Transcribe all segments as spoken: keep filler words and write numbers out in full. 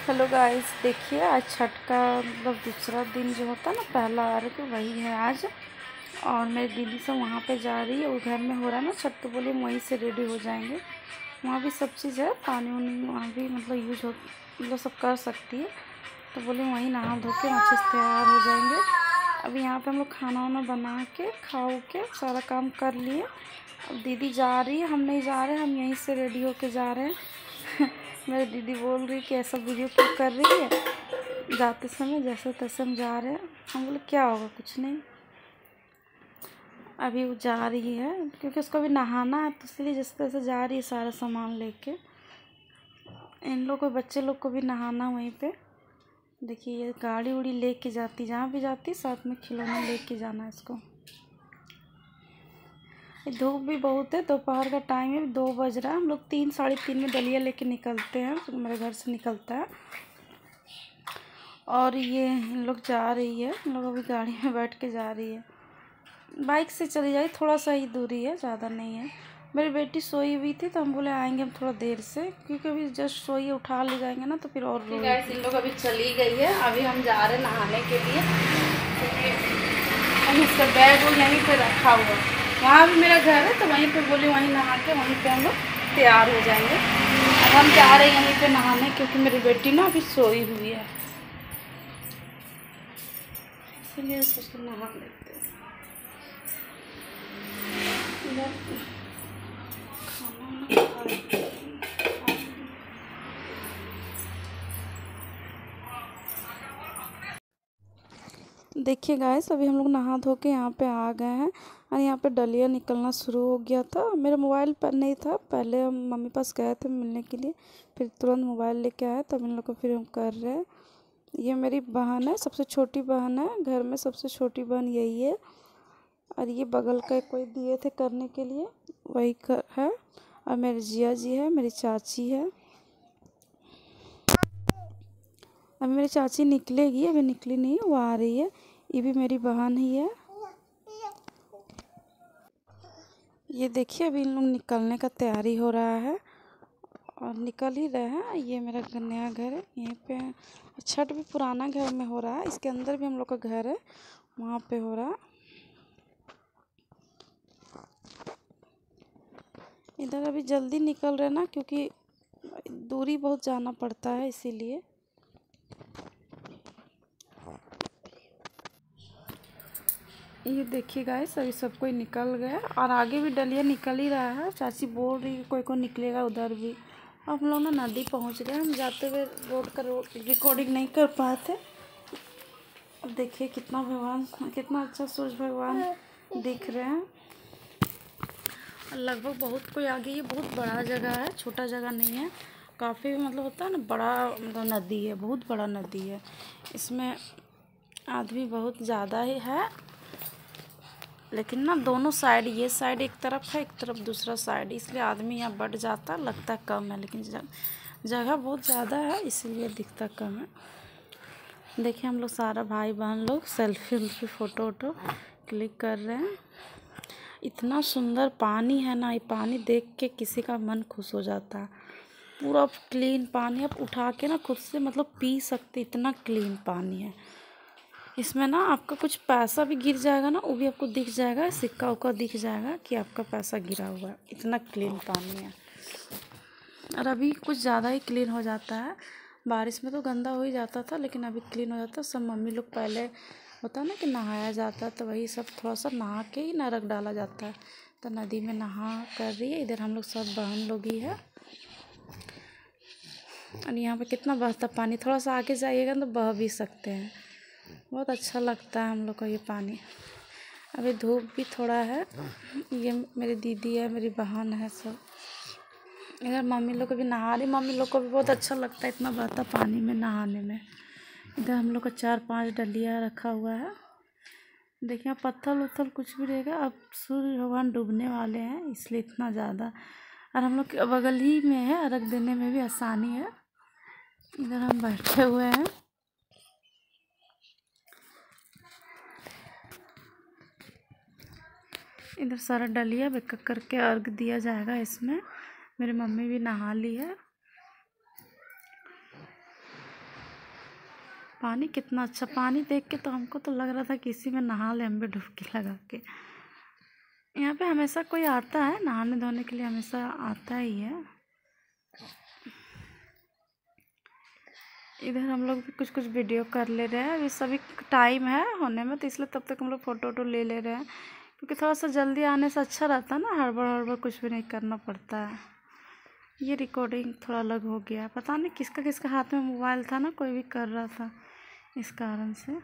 Hello guys, देखिए आज छठ का मतलब दूसरा दिन जो होता है ना, पहला अर्घ वही है आज। और मेरी दीदी सब वहाँ पे जा रही है, वो घर में हो रहा है ना छठ, तो बोली वहीं से रेडी हो जाएंगे। वहाँ भी सब चीज़ है, पानी वानी वहाँ भी मतलब यूज हो, मतलब सब कर सकती है। तो बोले वहीं नहा धो के अच्छे से तैयार हो जाएंगे। अभी यहाँ पे हम लोग खाना वाना बना के खा के सारा काम कर लिए। अब दीदी जा रही है, हम नहीं जा रहे, हम यहीं से रेडी होके जा रहे हैं। मेरी दीदी बोल रही कि ऐसा वीडियो क्यों कर रही है, जाते समय जैसे तैसे हम जा रहे हैं। हम बोले क्या होगा, कुछ नहीं। अभी वो जा रही है क्योंकि उसको भी नहाना है, तो इसलिए जैसे तैसे जा रही है सारा सामान लेके। इन लोग को, बच्चे लोग को भी नहाना वहीं पे। देखिए ये गाड़ी उड़ी लेके जाती, जहाँ भी जाती साथ में खिलौना लेके जाना है इसको। धूप भी बहुत है, दोपहर का टाइम है, दो बज रहा है। हम लोग तीन साढ़े तीन में डलिया लेके निकलते हैं, तो मेरे घर से निकलता है। और ये इन लोग जा रही है, इन लोग अभी गाड़ी में बैठ के जा रही है। बाइक से चली जाएगी, थोड़ा सा ही दूरी है, ज़्यादा नहीं है। मेरी बेटी सोई हुई थी, तो हम बोले आएंगे हम थोड़ा देर से, क्योंकि अभी जस्ट सोई उठा ले जाएंगे ना तो फिर और रोएगी। इन लोग अभी चली गई है, अभी हम जा रहे हैं नहाने के लिए, क्योंकि हम इसका बैग वो यहीं पे रखा हुआ। वहाँ भी मेरा घर है, तो वहीं पे बोले वहीं नहा के वहीं पे हम लोग तैयार हो जाएंगे। अब हम जा रहे हैं यहीं पे नहाने, क्योंकि मेरी बेटी ना अभी सोई हुई है, इसलिए सोच नहा लेते हैं। देखिए गाइस, अभी हम लोग नहा धो के यहाँ पे आ गए हैं, और यहाँ पे डलिया निकलना शुरू हो गया था। मेरा मोबाइल पर नहीं था, पहले हम मम्मी पास गए थे मिलने के लिए, फिर तुरंत मोबाइल लेके आए, तब इन लोग को फिर हम कर रहे हैं। ये मेरी बहन है, सबसे छोटी बहन है घर में, सबसे छोटी बहन यही है। और ये बगल का कोई दिए थे करने के लिए, वही कर है। और मेरे जिया जी है, मेरी चाची है। अभी मेरी चाची निकलेगी, अभी निकली नहीं, वो आ रही है। ये भी मेरी बहन ही है। ये देखिए अभी इन लोग निकलने का तैयारी हो रहा है, और निकल ही रहे हैं। ये मेरा नया घर है, यहीं पे छठ भी पुराना घर में हो रहा है, इसके अंदर भी हम लोग का घर है, वहाँ पे हो रहा है। इधर अभी जल्दी निकल रहे ना, क्योंकि दूरी बहुत जाना पड़ता है, इसीलिए। ये देखिए गाइस, अभी सब कोई निकल गया, और आगे भी डलिया निकल ही रहा है। चाची बोल रही है कोई कोई निकलेगा उधर भी। अब हम लोग ना नदी पहुंच गए, हम जाते हुए रोड का रोड रिकॉर्डिंग नहीं कर पाए थे। अब देखिए कितना भगवान, कितना अच्छा सूरज भगवान दिख रहे हैं। लगभग बहुत कोई आगे, ये बहुत बड़ा जगह है, छोटा जगह नहीं है। काफ़ी मतलब होता है ना, बड़ा मतलब नदी है, बहुत बड़ा नदी है। इसमें आदमी बहुत ज़्यादा ही है, लेकिन ना दोनों साइड, ये साइड एक तरफ है, एक तरफ दूसरा साइड, इसलिए आदमी यहाँ बढ़ जाता, लगता कम है, लेकिन जगह बहुत ज़्यादा है, इसीलिए दिखता कम है। देखिए हम लोग सारा भाई बहन लोग सेल्फी उल्फी फ़ोटो वोटो क्लिक कर रहे हैं। इतना सुंदर पानी है ना, ये पानी देख के किसी का मन खुश हो जाता है। पूरा क्लीन पानी, आप उठा के ना खुद से मतलब पी सकते, इतना क्लीन पानी है। इसमें ना आपका कुछ पैसा भी गिर जाएगा ना, वो भी आपको दिख जाएगा, सिक्का उक्का दिख जाएगा कि आपका पैसा गिरा हुआ है, इतना क्लीन पानी है। और अभी कुछ ज़्यादा ही क्लीन हो जाता है, बारिश में तो गंदा हो ही जाता था, लेकिन अभी क्लीन हो जाता है। सब मम्मी लोग, पहले होता है ना कि नहाया जाता है, तो वही सब थोड़ा सा नहा के ही नरक डाला जाता है, तो नदी में नहा कर रही है। इधर हम लोग सब बहन लोग ही है, और यहाँ पे कितना बहता पानी, थोड़ा सा आगे जाइएगा तो बह भी सकते हैं। बहुत अच्छा लगता है हम लोग को ये पानी। अभी धूप भी थोड़ा है। ये मेरी दीदी है, मेरी बहन है, सब इधर मम्मी लोग को भी नहा रही। मम्मी लोग को भी बहुत अच्छा लगता है इतना बहता पानी में नहाने में। इधर हम लोग का चार पांच डलिया रखा हुआ है। देखिए पत्थर उत्थर कुछ भी रहेगा। अब सूर्य भगवान डूबने वाले हैं, इसलिए इतना ज़्यादा। और हम लोग के बगल ही में है, अर्घ देने में भी आसानी है। इधर हम बैठे हुए हैं। इधर सारा डलिया बेक करके अर्घ दिया जाएगा इसमें। मेरी मम्मी भी नहा ली है। पानी कितना अच्छा, पानी देख के तो हमको तो लग रहा था कि इसी में नहा ले हम भी डुबकी लगा के। यहाँ पे हमेशा कोई आता है नहाने धोने के लिए, हमेशा आता ही है। इधर हम लोग भी कुछ कुछ वीडियो कर ले रहे हैं, अभी सभी टाइम है होने में, तो इसलिए तब तक हम लोग फ़ोटो वोटो ले ले रहे हैं, क्योंकि थोड़ा सा जल्दी आने से अच्छा रहता है ना, हड़बड़ हड़बड़ कुछ भी नहीं करना पड़ता है। ये रिकॉर्डिंग थोड़ा अलग हो गया, पता नहीं किसका किसका हाथ में मोबाइल था ना, कोई भी कर रहा था इस कारण से।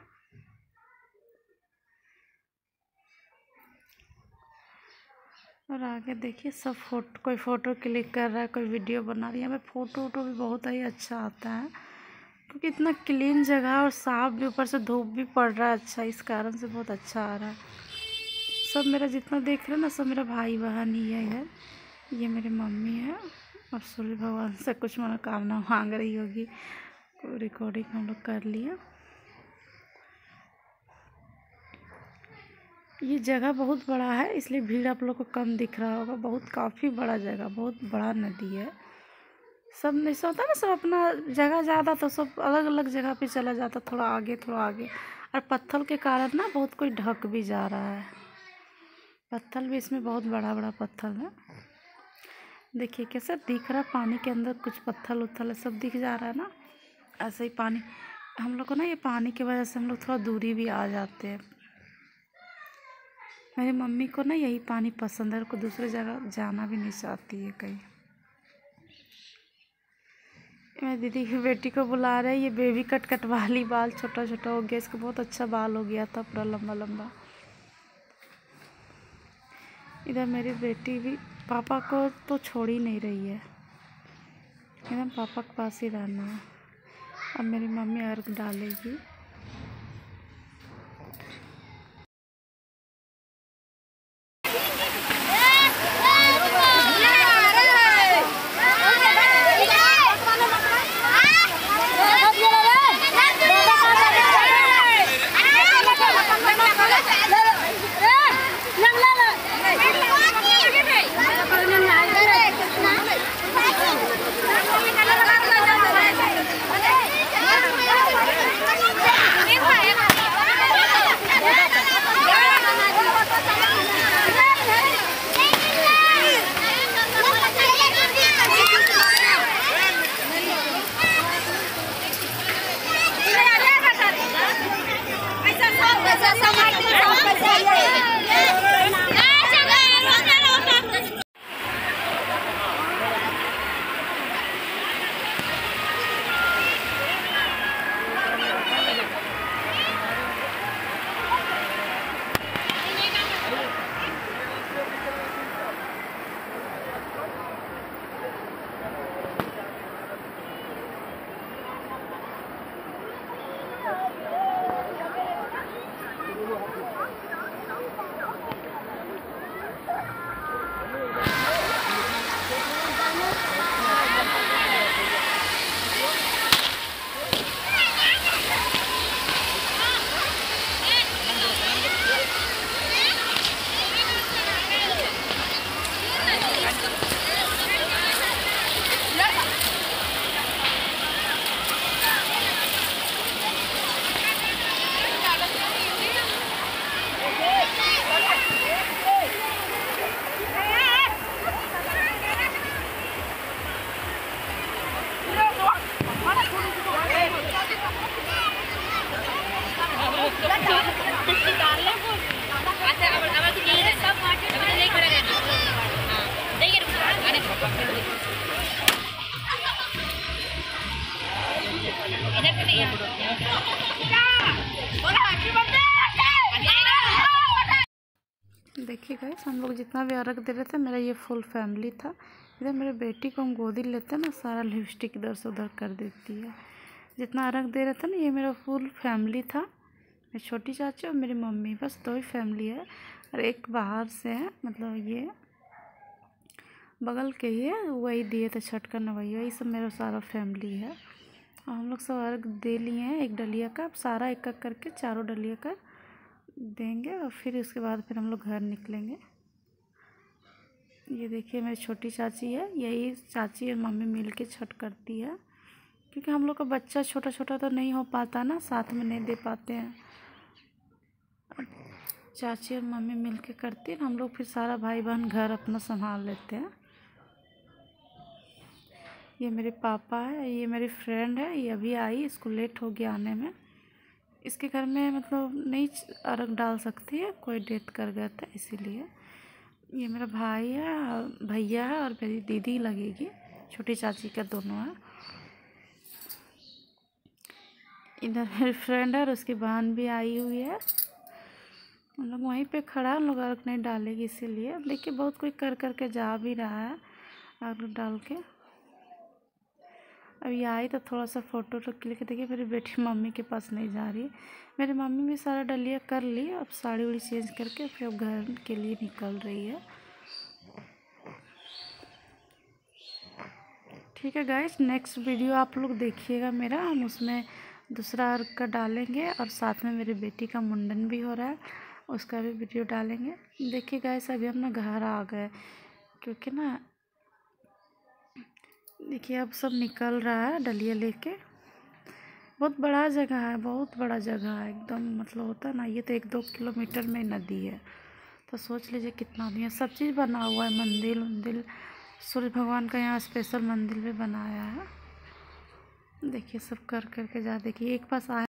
और आगे देखिए सब फोटो, कोई फ़ोटो क्लिक कर रहा है, कोई वीडियो बना रही है। हमें फ़ोटो वोटो भी बहुत ही अच्छा आता है, क्योंकि इतना क्लीन जगह और साफ़ भी, ऊपर से धूप भी पड़ रहा है अच्छा, इस कारण से बहुत अच्छा आ रहा है। सब मेरा जितना देख रहे हैं ना, सब मेरा भाई बहन ही है इधर। ये मेरी मम्मी है, और सूर्य भगवान से कुछ मनोकामना मांग रही होगी। रिकॉर्डिंग हम लोग कर लिया। ये जगह बहुत बड़ा है, इसलिए भीड़ आप लोग को कम दिख रहा होगा। बहुत काफ़ी बड़ा जगह, बहुत बड़ा नदी है। सब नहीं सोता ना, सब अपना जगह ज़्यादा तो सब अलग अलग जगह पे चला जाता, थोड़ा आगे थोड़ा आगे। और पत्थर के कारण ना बहुत कोई ढक भी जा रहा है। पत्थर भी इसमें बहुत बड़ा बड़ा पत्थर है। देखिए कैसे दिख रहा है, पानी के अंदर कुछ पत्थर उत्थल सब दिख जा रहा है ना। ऐसे ही पानी हम लोग को ना, ये पानी की वजह से हम लोग थोड़ा दूरी भी आ जाते हैं। मेरी मम्मी को ना यही पानी पसंद है, को दूसरी जगह जाना भी नहीं चाहती है कहीं। मेरी दीदी की बेटी को बुला रहे हैं, ये बेबी कट कटवा ली, बाल छोटा छोटा हो गया इसका, बहुत अच्छा बाल हो गया था पूरा लंबा लंबा। इधर मेरी बेटी भी पापा को तो छोड़ ही नहीं रही है, एकदम पापा के पास ही रहना है। अब मेरी मम्मी अर्घ डालेगी। देखिए गाइस, हम लोग जितना भी अर्घ दे रहे थे, मेरा ये फुल फैमिली था। इधर मेरे बेटी को हम गोदी लेते हैं ना, सारा लिपस्टिक इधर से उधर कर देती है। जितना अर्घ दे रहे थे ना, ये मेरा फुल फैमिली था। मेरी छोटी चाची और मेरी मम्मी, बस दो ही फैमिली है। और एक बाहर से है, मतलब ये बगल के ही है, वही दिए थे छठ का नवैया, यही सब मेरा सारा फैमिली है। और हम लोग सब अर्घ दे लिए हैं एक डलिया का। अब सारा एक एक करके चारों डलिया का देंगे, और फिर उसके बाद फिर हम लोग घर निकलेंगे। ये देखिए मेरी छोटी चाची है, यही चाची और मम्मी मिल के छठ करती है। क्योंकि हम लोग का बच्चा छोटा छोटा तो नहीं हो पाता ना, साथ में नहीं दे पाते हैं। चाची और मम्मी मिलके करती हैं, हम लोग फिर सारा भाई बहन घर अपना संभाल लेते हैं। ये मेरे पापा है, ये मेरी फ्रेंड है, ये अभी आई, इसको लेट हो गया आने में। इसके घर में मतलब नहीं अर्घ डाल सकती है, कोई डेथ कर गया था इसीलिए। ये मेरा भाई है, भैया है और मेरी दीदी लगेगी, छोटी चाची का दोनों है। इधर मेरी फ्रेंड है और उसकी बहन भी आई हुई है। हम लोग वहीं पे खड़ा, हम लोग अर्घ नहीं डालेगी इसीलिए। देखिए बहुत कोई कर करके जा भी रहा है अर्घ डाल के। अभी आई तो थोड़ा सा फ़ोटो तो क्लिक। देखिए मेरी बेटी मम्मी के पास नहीं जा रही। मेरी मम्मी भी सारा डलिया कर ली, अब साड़ी उड़ी चेंज करके फिर अब घर के लिए निकल रही है। ठीक है गाइस, नेक्स्ट वीडियो आप लोग देखिएगा मेरा, हम उसमें दूसरा अर्घ का डालेंगे और साथ में मेरी बेटी का मुंडन भी हो रहा है, उसका भी वीडियो डालेंगे। देखिए गाइस अभी हम ना घर आ गए, क्योंकि ना देखिए अब सब निकल रहा है डलिया लेके। बहुत बड़ा जगह है, बहुत बड़ा जगह है एकदम, मतलब होता है ना, ये तो एक दो किलोमीटर में नदी है, तो सोच लीजिए कितना आदमी है। सब चीज़ बना हुआ है, मंदिर मंदिर, सूर्य भगवान का यहाँ स्पेशल मंदिर भी बनाया है। देखिए सब कर करके जा, देखिए एक पास आए